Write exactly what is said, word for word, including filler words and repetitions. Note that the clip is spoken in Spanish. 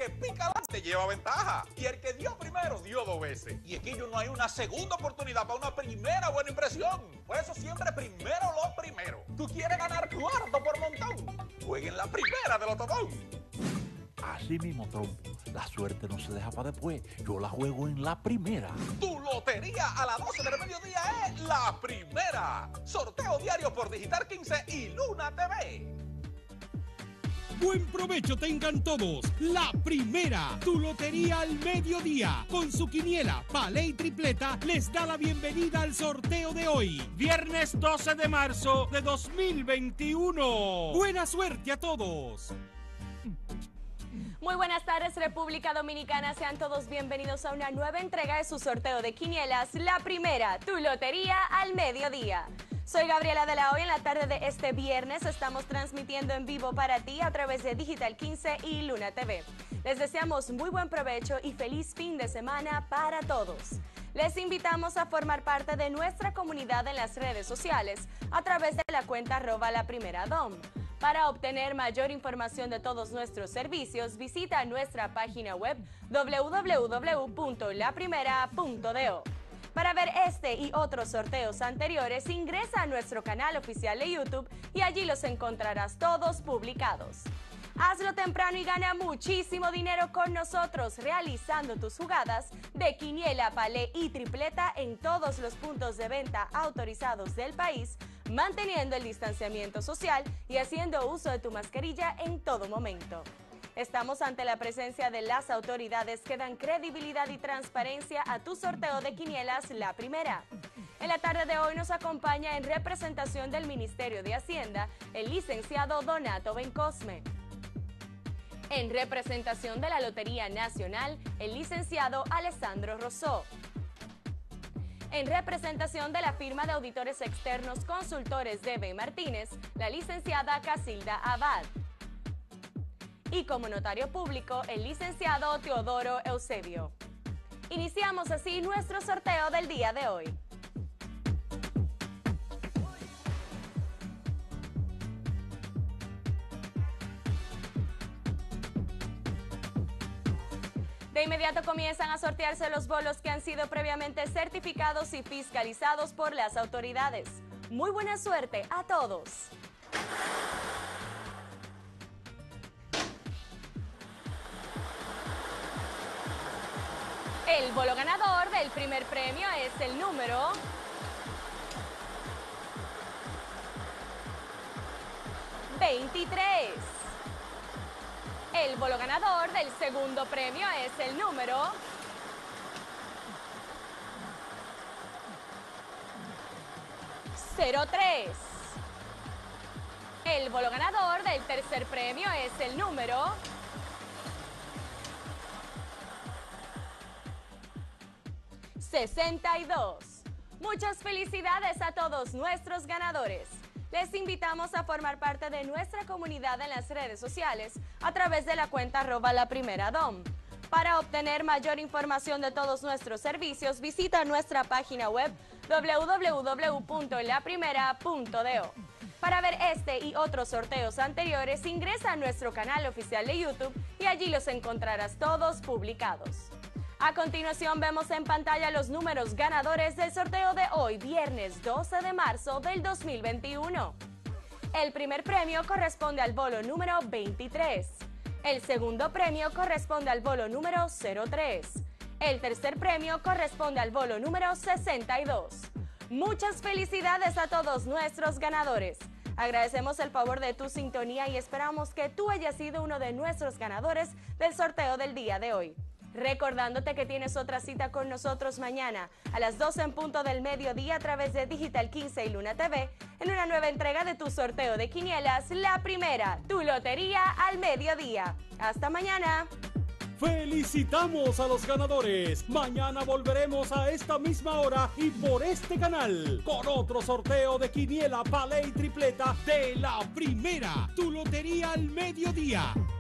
que pica adelante lleva ventaja. Y el que dio primero, dio dos veces. Y es que yo no hay una segunda oportunidad para una primera buena impresión. Por eso siempre primero lo primero. ¿Tú quieres ganar cuarto por montón? Juega en la primera de Lotodón. Así mismo, trompo. La suerte no se deja para después. Yo la juego en la primera. Tu lotería a las doce del mediodía es la primera. Sorteo diario por Digital quince y Luna T V. Buen provecho tengan todos. La primera, tu lotería al mediodía, con su quiniela, palé y tripleta, les da la bienvenida al sorteo de hoy, viernes doce de marzo de dos mil veintiuno. Buena suerte a todos. Muy buenas tardes, República Dominicana. Sean todos bienvenidos a una nueva entrega de su sorteo de quinielas, la primera, tu lotería al mediodía. Soy Gabriela de la Hoya. En la tarde de este viernes estamos transmitiendo en vivo para ti a través de Digital quince y Luna T V. Les deseamos muy buen provecho y feliz fin de semana para todos. Les invitamos a formar parte de nuestra comunidad en las redes sociales a través de la cuenta arroba la primera dom. Para obtener mayor información de todos nuestros servicios, visita nuestra página web doble u doble u doble u punto la primera punto do. Para ver este y otros sorteos anteriores, ingresa a nuestro canal oficial de YouTube y allí los encontrarás todos publicados. Hazlo temprano y gana muchísimo dinero con nosotros realizando tus jugadas de quiniela, palé y tripleta en todos los puntos de venta autorizados del país, manteniendo el distanciamiento social y haciendo uso de tu mascarilla en todo momento. Estamos ante la presencia de las autoridades que dan credibilidad y transparencia a tu sorteo de quinielas la primera. En la tarde de hoy nos acompaña en representación del Ministerio de Hacienda el licenciado Donato Bencosme. En representación de la Lotería Nacional, el licenciado Alessandro Rosó. En representación de la firma de auditores externos consultores D B Martínez, la licenciada Casilda Abad. Y como notario público, el licenciado Teodoro Eusebio. Iniciamos así nuestro sorteo del día de hoy. De inmediato comienzan a sortearse los bolos que han sido previamente certificados y fiscalizados por las autoridades. Muy buena suerte a todos. El bolo ganador del primer premio es el número veintitrés. El bolo ganador del segundo premio es el número cero tres. El bolo ganador del tercer premio es el número sesenta y dos. Muchas felicidades a todos nuestros ganadores. Les invitamos a formar parte de nuestra comunidad en las redes sociales a través de la cuenta arroba la primera dom. Para obtener mayor información de todos nuestros servicios, visita nuestra página web doble u doble u doble u punto la primera punto do. Para ver este y otros sorteos anteriores, ingresa a nuestro canal oficial de YouTube y allí los encontrarás todos publicados. A continuación vemos en pantalla los números ganadores del sorteo de hoy, viernes doce de marzo del dos mil veintiuno. El primer premio corresponde al bolo número veintitrés. El segundo premio corresponde al bolo número cero tres. El tercer premio corresponde al bolo número sesenta y dos. Muchas felicidades a todos nuestros ganadores. Agradecemos el favor de tu sintonía y esperamos que tú hayas sido uno de nuestros ganadores del sorteo del día de hoy. Recordándote que tienes otra cita con nosotros mañana a las doce en punto del mediodía a través de Digital quince y Luna T V en una nueva entrega de tu sorteo de quinielas, la primera, tu lotería al mediodía. ¡Hasta mañana! ¡Felicitamos a los ganadores! Mañana volveremos a esta misma hora y por este canal con otro sorteo de quiniela, palé y tripleta de la primera, tu lotería al mediodía.